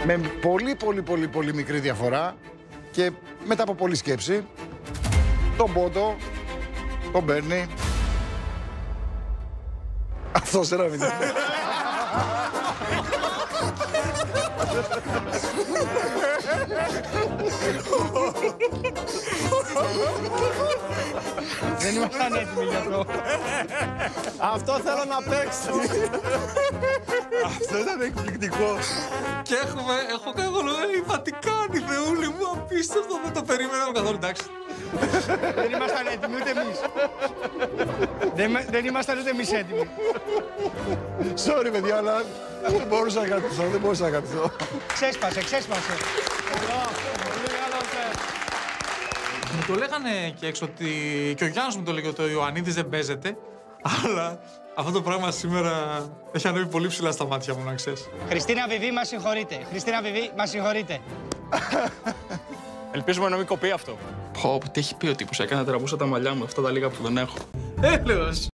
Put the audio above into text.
Με πολύ μικρή διαφορά και μετά από πολλή σκέψη, τον πόντο τον παίρνει αυτός 1-0. Δεν ήμασταν έτοιμοι γι' αυτό. Αυτό θέλω να παίξει. Αυτό ήταν εκπληκτικό. Και έχω κάνει Βατικάνη, Θεούλη μου, απίστευτο, δεν το περίμενα καθόλου, εντάξει. Δεν ήμασταν έτοιμοι ούτε εμείς. Δεν ήμασταν ούτε εμείς έτοιμοι. Sorry, παιδιά, αλλά δεν μπορούσα να κρατηθώ. Ξέσπασε. Μου το λέγανε και έξω ότι και ο Γιάννης μου το λέγε ότι ο Ιωαννίδης δεν παίζεται, αλλά αυτό το πράγμα σήμερα έχει ανέβει πολύ ψηλά στα μάτια μου, να ξέρεις. Χριστίνα Βιβί, μας συγχωρείτε. Ελπίζουμε να μην κοπεί αυτό. Πω, τι έχει πει ο τύπος, έκανα τεραπούσα τα μαλλιά μου, αυτά τα λίγα που δεν έχω. Έλεος!